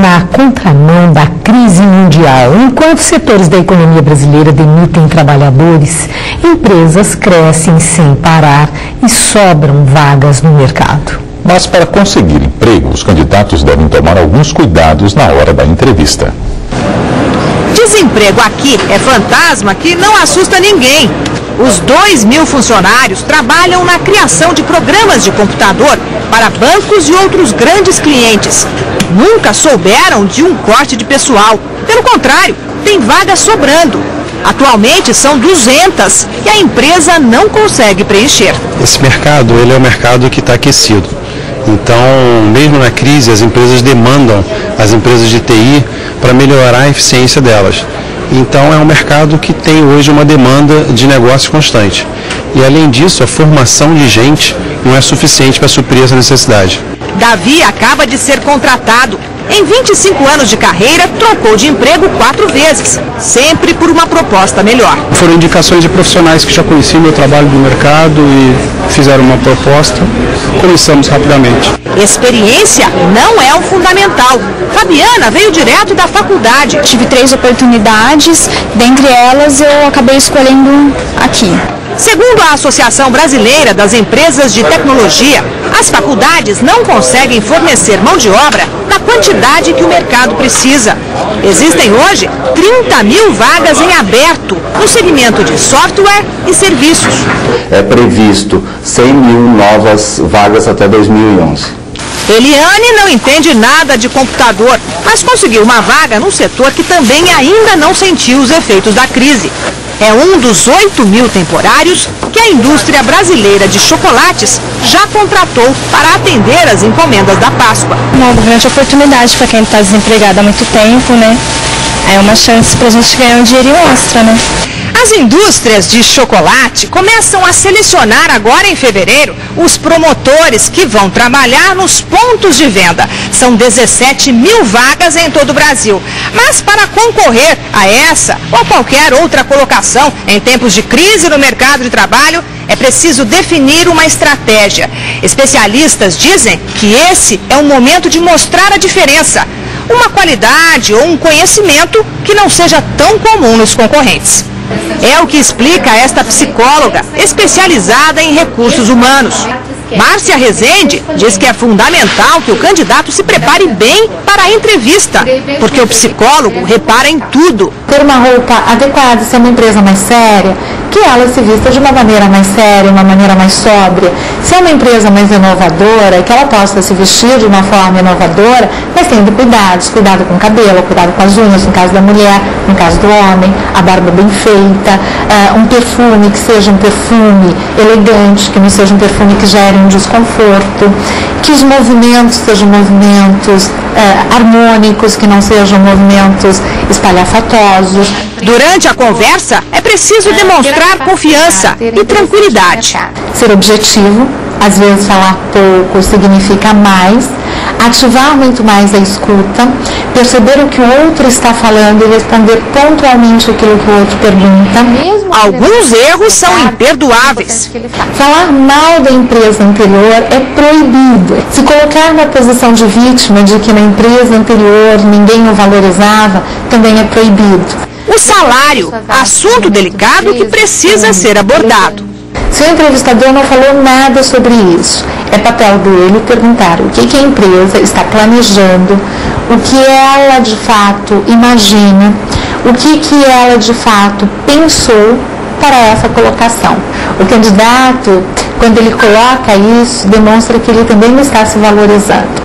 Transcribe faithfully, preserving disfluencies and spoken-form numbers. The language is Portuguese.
na contramão da crise mundial. Enquanto setores da economia brasileira demitem trabalhadores, empresas crescem sem parar e sobram vagas no mercado. Mas para conseguir emprego, os candidatos devem tomar alguns cuidados na hora da entrevista. Desemprego aqui é fantasma que não assusta ninguém. Os dois mil funcionários trabalham na criação de programas de computador para bancos e outros grandes clientes. Nunca souberam de um corte de pessoal. Pelo contrário, tem vagas sobrando. Atualmente são duzentas e a empresa não consegue preencher. Esse mercado, ele é um mercado que está aquecido. Então, mesmo na crise, as empresas demandam as empresas de T I para melhorar a eficiência delas. Então, é um mercado que tem hoje uma demanda de negócio constante. E, além disso, a formação de gente não é suficiente para suprir essa necessidade. Davi acaba de ser contratado. Em vinte e cinco anos de carreira, trocou de emprego quatro vezes, sempre por uma proposta melhor. Foram indicações de profissionais que já conheciam meu trabalho no mercado e fizeram uma proposta. Começamos rapidamente. Experiência não é o fundamental. Fabiana veio direto da faculdade. Tive três oportunidades, dentre elas eu acabei escolhendo aqui. Segundo a Associação Brasileira das Empresas de Tecnologia, as faculdades não conseguem fornecer mão de obra na quantidade que o mercado precisa. Existem hoje trinta mil vagas em aberto no segmento de software e serviços. É previsto cem mil novas vagas até dois mil e onze. Eliane não entende nada de computador, mas conseguiu uma vaga num setor que também ainda não sentiu os efeitos da crise. É um dos oito mil temporários que a indústria brasileira de chocolates já contratou para atender as encomendas da Páscoa. Uma grande oportunidade para quem está desempregado há muito tempo, né? É uma chance para a gente ganhar um dinheirinho extra, né? As indústrias de chocolate começam a selecionar agora em fevereiro os promotores que vão trabalhar nos pontos de venda. São dezessete mil vagas em todo o Brasil. Mas para concorrer a essa ou qualquer outra colocação em tempos de crise no mercado de trabalho, é preciso definir uma estratégia. Especialistas dizem que esse é o momento de mostrar a diferença. Uma qualidade ou um conhecimento que não seja tão comum nos concorrentes. É o que explica esta psicóloga especializada em recursos humanos. Márcia Rezende diz que é fundamental que o candidato se prepare bem para a entrevista, porque o psicólogo repara em tudo. Ter uma roupa adequada, ser uma empresa mais séria, que ela se vista de uma maneira mais séria, uma maneira mais sóbria. Se é uma empresa mais inovadora, que ela possa se vestir de uma forma inovadora, mas tendo cuidados, cuidado com o cabelo, cuidado com as unhas, no caso da mulher, no caso do homem, a barba bem feita, uh, um perfume que seja um perfume elegante, que não seja um perfume que gere um desconforto, que os movimentos sejam movimentos uh, harmônicos, que não sejam movimentos espalhafatosos. Durante a conversa, é preciso demonstrar confiança e tranquilidade. Ser objetivo, às vezes falar pouco significa mais, ativar muito mais a escuta, perceber o que o outro está falando e responder pontualmente aquilo que o outro pergunta. Alguns erros são imperdoáveis. Falar mal da empresa anterior é proibido. Se colocar na posição de vítima de que na empresa anterior ninguém o valorizava, também é proibido. O salário, assunto delicado que precisa ser abordado. Se o entrevistador não falou nada sobre isso, é papel dele perguntar o que, que a empresa está planejando, o que ela de fato imagina, o que, que ela de fato pensou para essa colocação. O candidato, quando ele coloca isso, demonstra que ele também está se valorizando.